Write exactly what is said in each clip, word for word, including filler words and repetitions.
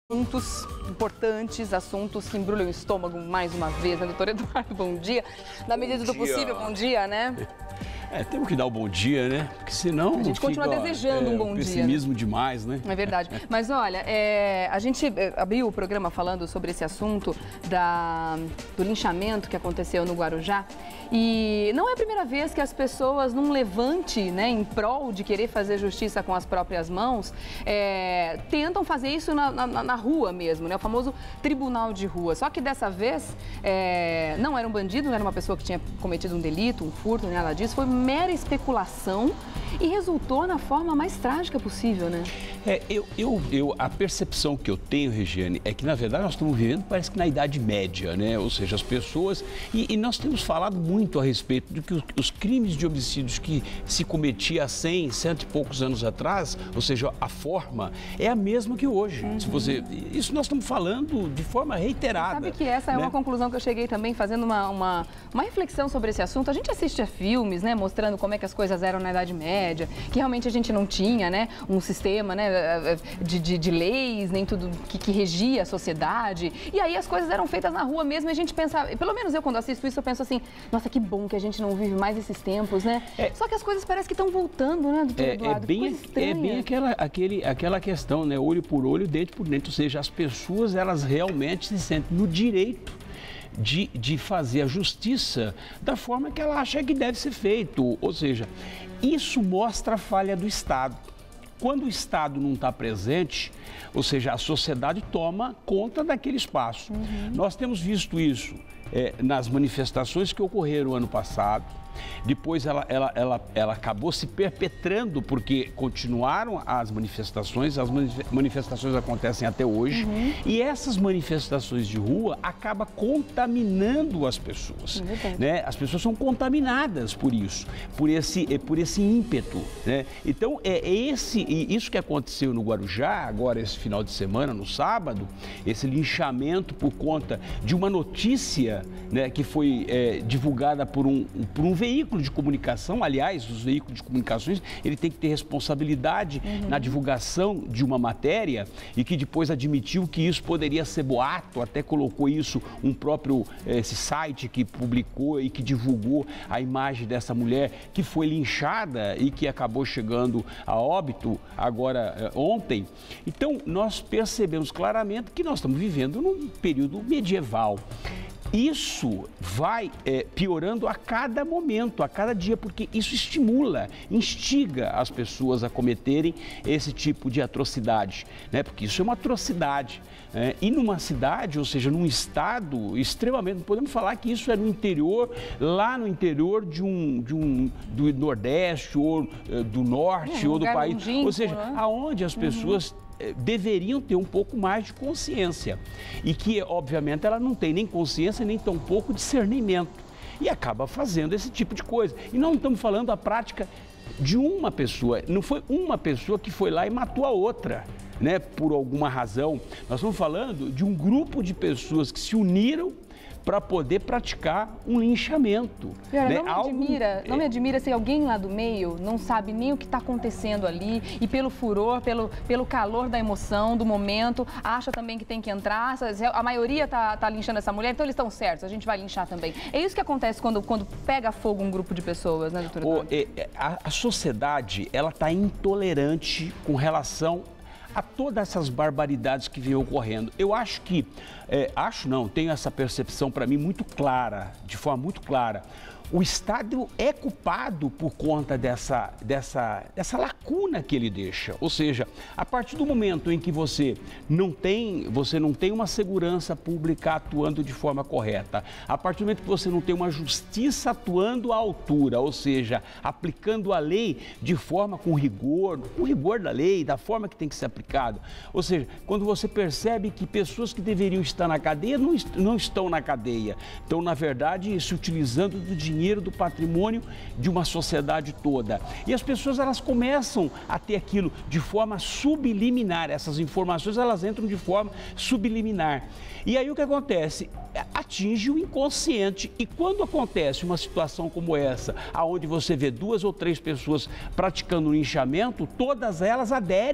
Assuntos importantes, assuntos que embrulham o estômago mais uma vez, né, doutor Eduardo? Bom dia. Na medida do possível, bom dia, né? É, temos que dar o bom dia, né? Porque senão a gente continua fica, desejando é, um bom um dia. pessimismo demais, né? É verdade. Mas olha, é, a gente abriu o programa falando sobre esse assunto da, do linchamento que aconteceu no Guarujá. E não é a primeira vez que as pessoas, num levante, né, em prol de querer fazer justiça com as próprias mãos, é, tentam fazer isso na, na, na rua mesmo, né? O famoso tribunal de rua. Só que dessa vez é, não era um bandido, não era uma pessoa que tinha cometido um delito, um furto, nada disso. Foi mera especulação e resultou na forma mais trágica possível, né? É, eu, eu, eu, a percepção que eu tenho, Regiane, é que, na verdade, nós estamos vivendo, parece que na Idade Média, né? Ou seja, as pessoas... E, e nós temos falado muito a respeito de que os, os crimes de homicídios que se cometia há cem, cento e poucos anos atrás, ou seja, a forma, é a mesma que hoje. Uhum. Se você, isso nós estamos falando de forma reiterada. Sabe que essa é, né, uma conclusão que eu cheguei também fazendo uma, uma, uma reflexão sobre esse assunto. A gente assiste a filmes, né, mostrando como é que as coisas eram na Idade Média, que realmente a gente não tinha, né, um sistema, né, de, de, de leis, nem tudo que, que regia a sociedade. E aí as coisas eram feitas na rua mesmo e a gente pensava, pelo menos eu quando assisto isso, eu penso assim, nossa, que bom que a gente não vive mais esses tempos, né? É, Só que as coisas parecem que estão voltando, né, doutor é, Eduardo? É bem, é bem aquela, aquele, aquela questão, né, olho por olho, dente por dente, ou seja, as pessoas, elas realmente se sentem no direito De, de fazer a justiça da forma que ela acha que deve ser feito. Ou seja, isso mostra a falha do Estado. Quando o Estado não está presente, ou seja, a sociedade toma conta daquele espaço. Uhum. Nós temos visto isso é, nas manifestações que ocorreram ano passado. Depois ela, ela, ela, ela acabou se perpetrando porque continuaram as manifestações, as manifestações acontecem até hoje, uhum, e essas manifestações de rua acabam contaminando as pessoas, uhum, né? As pessoas são contaminadas por isso, por esse, por esse ímpeto, né? Então é esse, isso que aconteceu no Guarujá, agora esse final de semana, no sábado, esse linchamento por conta de uma notícia, né, que foi é, divulgada por um, por um veículo de comunicação. Aliás, os veículos de comunicações, ele tem que ter responsabilidade, uhum, na divulgação de uma matéria, e que depois admitiu que isso poderia ser boato, até colocou isso um próprio esse site que publicou e que divulgou a imagem dessa mulher que foi linchada e que acabou chegando a óbito agora ontem. Então, nós percebemos claramente que nós estamos vivendo num período medieval. Isso vai é, piorando a cada momento, a cada dia, porque isso estimula, instiga as pessoas a cometerem esse tipo de atrocidade, né? Porque isso é uma atrocidade. Né? E numa cidade, ou seja, num estado extremamente, não podemos falar que isso é no interior, lá no interior de um, de um do Nordeste ou uh, do Norte, é, ou do país, longínquo, ou seja, né? Aonde as pessoas... Uhum. deveriam ter um pouco mais de consciência e que, obviamente, ela não tem nem consciência nem tampouco discernimento e acaba fazendo esse tipo de coisa. E não estamos falando a prática de uma pessoa, não foi uma pessoa que foi lá e matou a outra, né, por alguma razão. Nós estamos falando de um grupo de pessoas que se uniram para poder praticar um linchamento. Pior, né? não, me Algo... admira, não me admira se alguém lá do meio não sabe nem o que está acontecendo ali e pelo furor, pelo, pelo calor da emoção, do momento, acha também que tem que entrar, a maioria está tá linchando essa mulher, então eles estão certos, a gente vai linchar também. É isso que acontece quando, quando pega fogo um grupo de pessoas, né, doutora? O, é, a, a sociedade, ela está intolerante com relação a todas essas barbaridades que vêm ocorrendo. Eu acho que, é, acho não, tenho essa percepção para mim muito clara, de forma muito clara. O Estado é culpado por conta dessa, dessa, dessa lacuna que ele deixa. Ou seja, a partir do momento em que você não tem, você não tem uma segurança pública atuando de forma correta, a partir do momento que você não tem uma justiça atuando à altura, ou seja, aplicando a lei de forma com rigor, com rigor da lei, da forma que tem que ser aplicado. Ou seja, quando você percebe que pessoas que deveriam estar na cadeia não, não estão na cadeia, estão, na verdade, se utilizando do dinheiro dinheiro do patrimônio de uma sociedade toda. E as pessoas, elas começam a ter aquilo de forma subliminar, essas informações, elas entram de forma subliminar. E aí o que acontece? Atinge o inconsciente. E quando acontece uma situação como essa, aonde você vê duas ou três pessoas praticando um linchamento, todas elas aderem.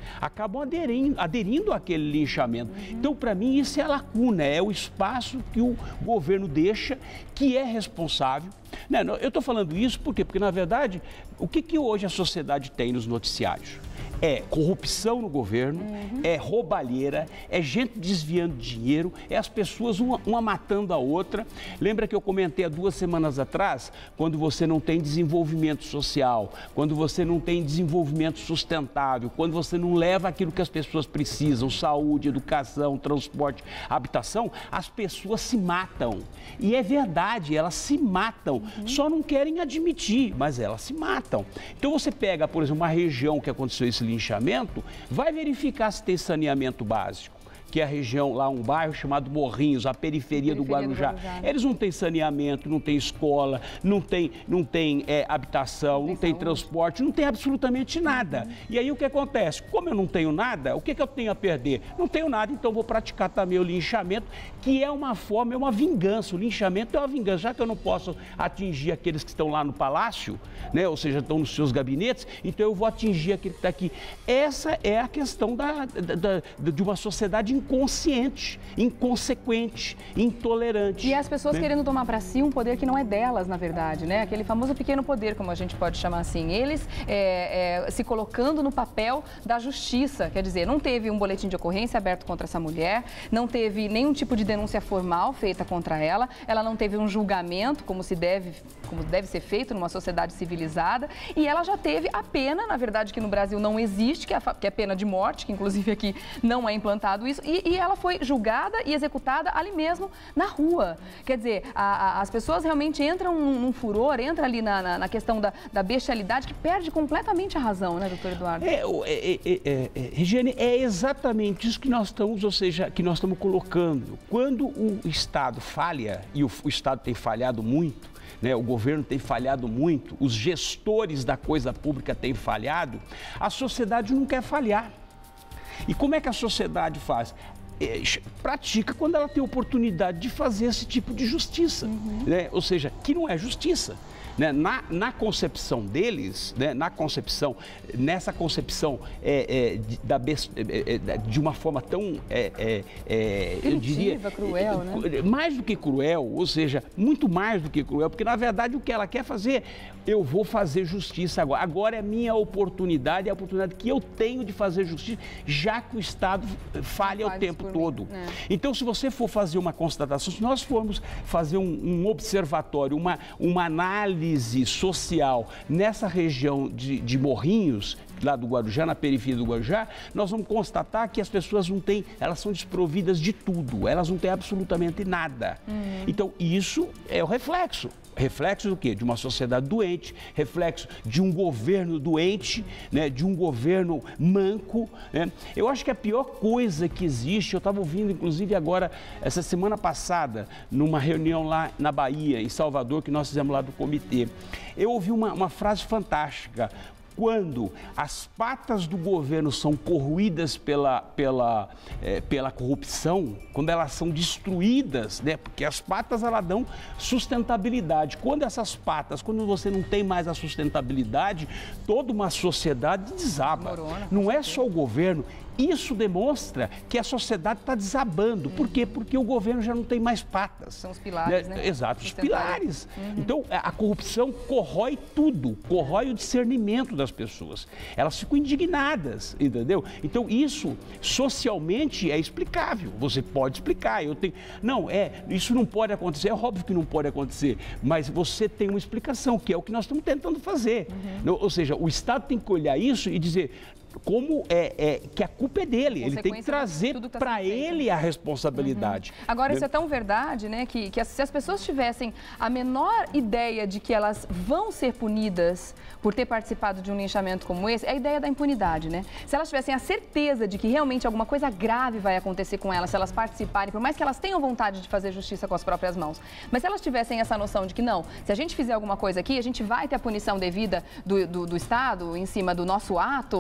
acabam aderindo, aderindo àquele linchamento. Uhum. Então, para mim, isso é a lacuna, é o espaço que o governo deixa, que é responsável. Eu estou falando isso por quê? Porque, na verdade, o que, que hoje a sociedade tem nos noticiários? É corrupção no governo, uhum. é roubalheira, é gente desviando dinheiro, é as pessoas uma, uma matando a outra. Lembra que eu comentei há duas semanas atrás, quando você não tem desenvolvimento social, quando você não tem desenvolvimento sustentável, quando você não leva aquilo que as pessoas precisam, saúde, educação, transporte, habitação, as pessoas se matam. E é verdade, elas se matam, uhum. só não querem admitir, mas elas se matam. Então você pega, por exemplo, uma região que aconteceu esse linchamento, vai verificar se tem saneamento básico, que é a região, lá um bairro chamado Morrinhos, a periferia, periferia do, Guarujá. do Guarujá. Eles não têm saneamento, não têm escola, não tem, não tem é, habitação, não, não tem, tem transporte, não tem absolutamente nada. Uhum. E aí o que acontece? Como eu não tenho nada, o que, que eu tenho a perder? Não tenho nada, então vou praticar também o linchamento, que é uma forma, é uma vingança. O linchamento é uma vingança, já que eu não posso atingir aqueles que estão lá no palácio, né? Ou seja, estão nos seus gabinetes, então eu vou atingir aquele que está aqui. Essa é a questão da, da, da, de uma sociedade inconsciente, inconsequente, intolerante. E as pessoas, né, querendo tomar para si um poder que não é delas, na verdade, né? Aquele famoso pequeno poder, como a gente pode chamar assim. Eles é, é, se colocando no papel da justiça, quer dizer, não teve um boletim de ocorrência aberto contra essa mulher, não teve nenhum tipo de denúncia formal feita contra ela, ela não teve um julgamento, como se deve, como deve ser feito numa sociedade civilizada, e ela já teve a pena, na verdade, que no Brasil não existe, que é a, que é a pena de morte, que inclusive aqui não é implantado isso, E, e ela foi julgada e executada ali mesmo, na rua. Quer dizer, a, a, as pessoas realmente entram num, num furor, entram ali na, na, na questão da, da bestialidade, que perde completamente a razão, né, doutor Eduardo? É, é, é, é, é, Regiane, é exatamente isso que nós estamos, ou seja, que nós estamos colocando. Quando o Estado falha, e o, o Estado tem falhado muito, né, o governo tem falhado muito, os gestores da coisa pública têm falhado, a sociedade não quer falhar. E como é que a sociedade faz? É, pratica quando ela tem oportunidade de fazer esse tipo de justiça, uhum. né? Ou seja, que não é justiça. Né? Na, na concepção deles, né? na concepção, nessa concepção é, é, de, da, é, de uma forma tão, é, é, é, eu diria, cruel, né? mais do que cruel, ou seja, muito mais do que cruel, porque na verdade o que ela quer fazer, eu vou fazer justiça agora, agora é minha oportunidade, é a oportunidade que eu tenho de fazer justiça, já que o Estado falha o tempo todo. É. Então, se você for fazer uma constatação, se nós formos fazer um, um observatório, uma, uma análise social nessa região de, de Morrinhos, lá do Guarujá, na periferia do Guarujá, nós vamos constatar que as pessoas não têm, elas são desprovidas de tudo, elas não têm absolutamente nada. Uhum. Então, isso é o reflexo. Reflexo do quê? De uma sociedade doente, reflexo de um governo doente, né? De um governo manco. Né? Eu acho que a pior coisa que existe, eu estava ouvindo, inclusive agora, essa semana passada, numa reunião lá na Bahia, em Salvador, que nós fizemos lá do comitê, eu ouvi uma, uma frase fantástica. Quando as patas do governo são corroídas pela, pela, é, pela corrupção, quando elas são destruídas, né? Porque as patas elas dão sustentabilidade. Quando essas patas, quando você não tem mais a sustentabilidade, toda uma sociedade desaba. Não é só o governo. Isso demonstra que a sociedade está desabando. Por quê? Porque o governo já não tem mais patas. São os pilares, né? né? Exato, os pilares. Uhum. Então, a corrupção corrói tudo, corrói o discernimento das pessoas. Elas ficam indignadas, entendeu? Então, isso socialmente é explicável. Você pode explicar. Eu tenho... Não, é, isso não pode acontecer. É óbvio que não pode acontecer, mas você tem uma explicação, que é o que nós estamos tentando fazer. Uhum. Ou seja, o Estado tem que olhar isso e dizer... como é, é que a culpa é dele, ele tem que trazer tá para ele a responsabilidade. Uhum. Agora, isso é tão verdade, né, que, que se as pessoas tivessem a menor ideia de que elas vão ser punidas por ter participado de um linchamento como esse, é a ideia da impunidade, né? Se elas tivessem a certeza de que realmente alguma coisa grave vai acontecer com elas, se elas participarem, por mais que elas tenham vontade de fazer justiça com as próprias mãos, mas se elas tivessem essa noção de que não, se a gente fizer alguma coisa aqui, a gente vai ter a punição devida do, do, do Estado em cima do nosso ato, é,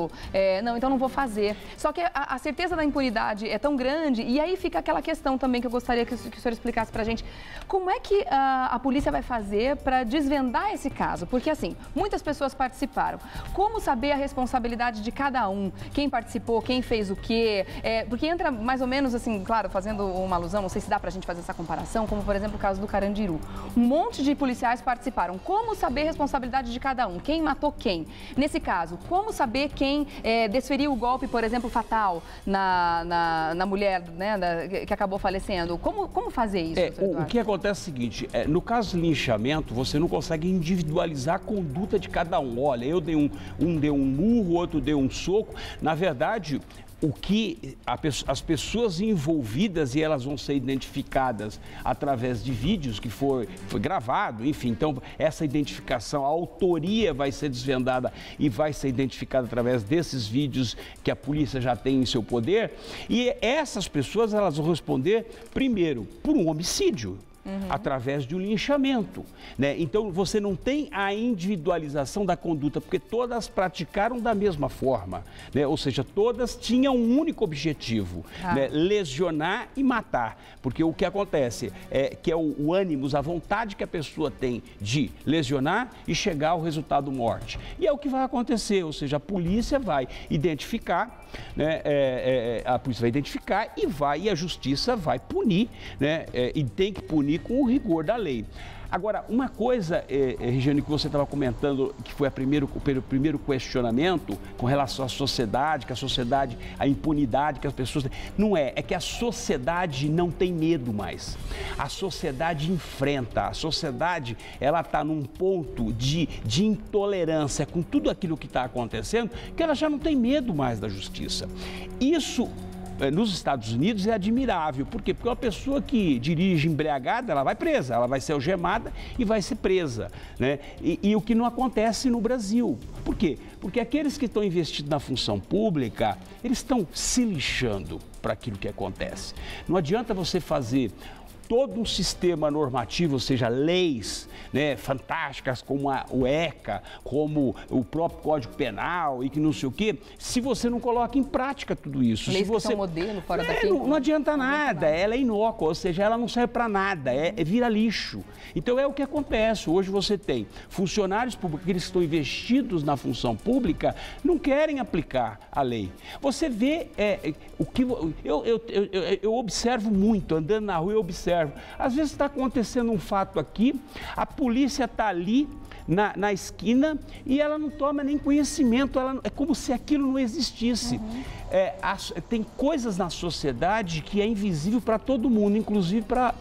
é, não, então não vou fazer. Só que a, a certeza da impunidade é tão grande, e aí fica aquela questão também que eu gostaria que, que o senhor explicasse pra gente. Como é que a, a polícia vai fazer para desvendar esse caso? Porque, assim, muitas pessoas participaram. Como saber a responsabilidade de cada um? Quem participou, quem fez o quê? É, porque entra mais ou menos, assim, claro, fazendo uma alusão, não sei se dá pra gente fazer essa comparação, como, por exemplo, o caso do Carandiru. Um monte de policiais participaram. Como saber a responsabilidade de cada um? Quem matou quem? Nesse caso, como saber quem é, desferiu o golpe, por exemplo, fatal na, na, na mulher, né, da, que acabou falecendo? Como, como fazer isso? É, o, o que acontece é o seguinte, é, no caso de linchamento, você não consegue individualizar a conduta de cada um. Olha, eu dei um, um deu um murro, outro deu um soco. Na verdade, o que a, as pessoas envolvidas, e elas vão ser identificadas através de vídeos que foi, foi gravado, enfim, então essa identificação, a autoria vai ser desvendada e vai ser identificada através desses vídeos que a polícia já tem em seu poder, e essas pessoas elas vão responder primeiro por um homicídio. Uhum. Através de um linchamento, né? Então você não tem a individualização da conduta, porque todas praticaram da mesma forma, né? Ou seja, todas tinham um único objetivo, ah. né? Lesionar e matar, porque o que acontece é que é o, o ânimo, a vontade que a pessoa tem de lesionar e chegar ao resultado morte. E é o que vai acontecer, ou seja, a polícia vai identificar, né? é, é, a polícia vai identificar e vai, e a justiça vai punir, né? É, e tem que punir com o rigor da lei. Agora, uma coisa, eh, Regiane, que você estava comentando, que foi a primeiro, o primeiro questionamento com relação à sociedade, que a sociedade, a impunidade que as pessoas... Não é, é que a sociedade não tem medo mais. A sociedade enfrenta, a sociedade, ela está num ponto de, de intolerância com tudo aquilo que está acontecendo, que ela já não tem medo mais da justiça. Isso... nos Estados Unidos é admirável. Por quê? Porque uma pessoa que dirige embriagada, ela vai presa, ela vai ser algemada e vai ser presa, né? E, e o que não acontece no Brasil. Por quê? Porque aqueles que estão investidos na função pública, eles estão se lixando para aquilo que acontece. Não adianta você fazer todo um sistema normativo, ou seja, leis, né, fantásticas como a, o ECA, como o próprio Código Penal e que não sei o quê, se você não coloca em prática tudo isso. Leis se você... que são modelo fora é, daqui. Não, não adianta nada, ela é inócua, ou seja, ela não serve para nada, é, é vira lixo. Então é o que acontece, hoje você tem funcionários públicos, aqueles que estão investidos na função pública, não querem aplicar a lei. Você vê, é, o que eu, eu, eu, eu, eu observo muito, andando na rua eu observo, às vezes está acontecendo um fato aqui, a polícia está ali na, na esquina e ela não toma nem conhecimento, ela, é como se aquilo não existisse. Uhum. É, as, tem coisas na sociedade que é invisível para todo mundo, inclusive para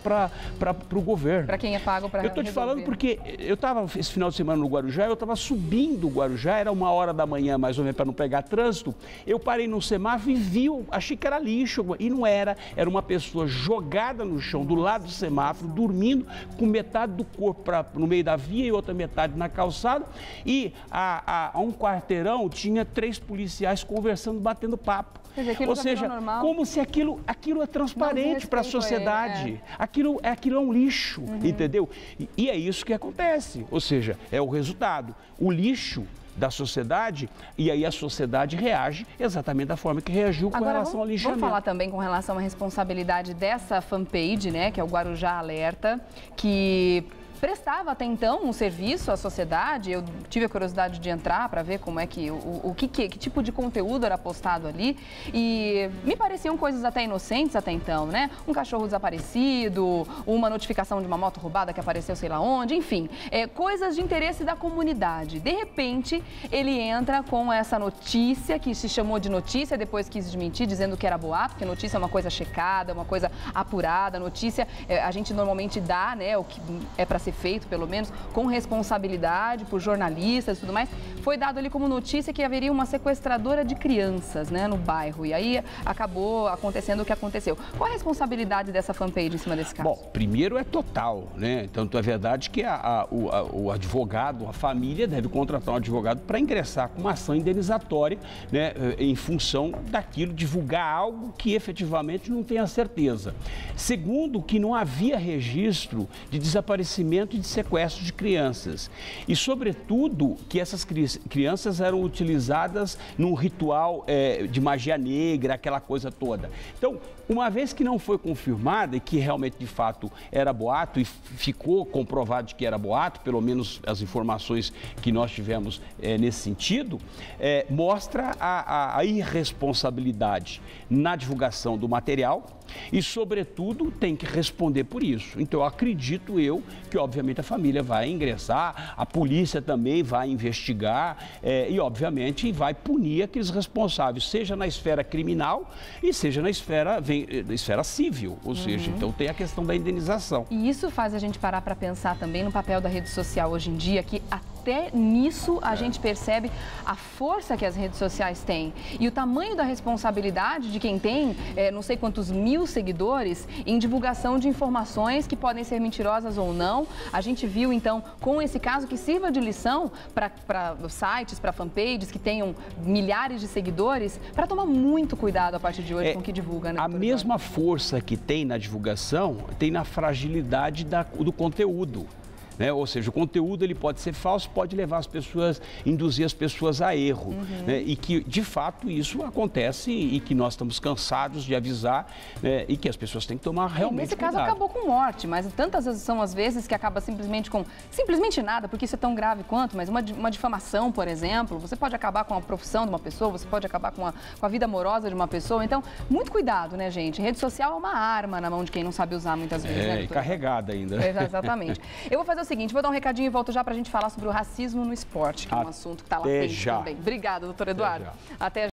o governo. Para quem é pago para resolver. Eu estou te falando porque eu estava esse final de semana no Guarujá, eu estava subindo o Guarujá, era uma hora da manhã mais ou menos para não pegar trânsito, eu parei no semáforo e vi, achei que era lixo, e não era, era uma pessoa jogada no chão do lado do semáforo, dormindo, com metade do corpo pra, no meio da via e outra metade na calçada, e a, a, a um quarteirão tinha três policiais conversando, batendo papo. Dizer, ou seja, como se aquilo, aquilo é transparente para a sociedade. É. Aquilo, aquilo é um lixo, uhum. entendeu? E, e é isso que acontece, ou seja, é o resultado. O lixo da sociedade, e aí a sociedade reage exatamente da forma que reagiu com Agora, relação vamos, ao lixamento. Vamos falar também com relação à responsabilidade dessa fanpage, né, que é o Guarujá Alerta, que prestava até então um serviço à sociedade. Eu tive a curiosidade de entrar para ver como é que, o, o que, que, que tipo de conteúdo era postado ali, e me pareciam coisas até inocentes até então, né? Um cachorro desaparecido, uma notificação de uma moto roubada que apareceu sei lá onde, enfim, é, coisas de interesse da comunidade. De repente, ele entra com essa notícia, que se chamou de notícia, depois quis desmentir, dizendo que era boato, porque notícia é uma coisa checada, uma coisa apurada, notícia é, a gente normalmente dá, né, o que é para ser feito, pelo menos, com responsabilidade por jornalistas e tudo mais. Foi dado ali como notícia que haveria uma sequestradora de crianças, né, no bairro. E aí acabou acontecendo o que aconteceu. Qual a responsabilidade dessa fanpage em cima desse caso? Bom, primeiro é total, né? Tanto é verdade que a, a, o, a, o advogado, a família deve contratar um advogado para ingressar com uma ação indenizatória, né, em função daquilo, divulgar algo que efetivamente não tem a certeza. Segundo, que não havia registro de desaparecimento envolvimento e de sequestro de crianças. E, sobretudo, que essas cri crianças eram utilizadas num ritual é, de magia negra, aquela coisa toda. Então, uma vez que não foi confirmada e que realmente, de fato, era boato e ficou comprovado de que era boato, pelo menos as informações que nós tivemos é, nesse sentido, é, mostra a, a, a irresponsabilidade na divulgação do material e, sobretudo, tem que responder por isso. Então, eu acredito eu que, obviamente, a família vai ingressar, a polícia também vai investigar é, e, obviamente, vai punir aqueles responsáveis, seja na esfera criminal e seja na esfera, vem, na esfera civil, ou uhum. seja, então tem a questão da indenização. E isso faz a gente parar para pensar também no papel da rede social hoje em dia, que até nisso a é. gente percebe a força que as redes sociais têm e o tamanho da responsabilidade de quem tem é, não sei quantos mil seguidores em divulgação de informações que podem ser mentirosas ou não. A gente viu, então, com esse caso, que sirva de lição para sites, para fanpages que tenham milhares de seguidores, para tomar muito cuidado a partir de hoje é, com o que divulga, né? A mesma força que tem na divulgação tem na fragilidade da, do conteúdo. Né? Ou seja, o conteúdo ele pode ser falso, pode levar as pessoas, induzir as pessoas a erro. Uhum. Né? E que, de fato, isso acontece e que nós estamos cansados de avisar, né? E que as pessoas têm que tomar realmente Nesse cuidado. caso acabou com morte, mas tantas vezes são as vezes que acaba simplesmente com, simplesmente nada, porque isso é tão grave quanto, mas uma, uma difamação, por exemplo, você pode acabar com a profissão de uma pessoa, você pode acabar com a, com a vida amorosa de uma pessoa. Então, muito cuidado, né, gente? Rede social é uma arma na mão de quem não sabe usar muitas vezes. É, né, e carregada ainda. É, exatamente. Eu vou fazer o seguinte, vou dar um recadinho e volto já para a gente falar sobre o racismo no esporte, que é um assunto que está latente também. Obrigada, doutor Eduardo. Até já. Até já.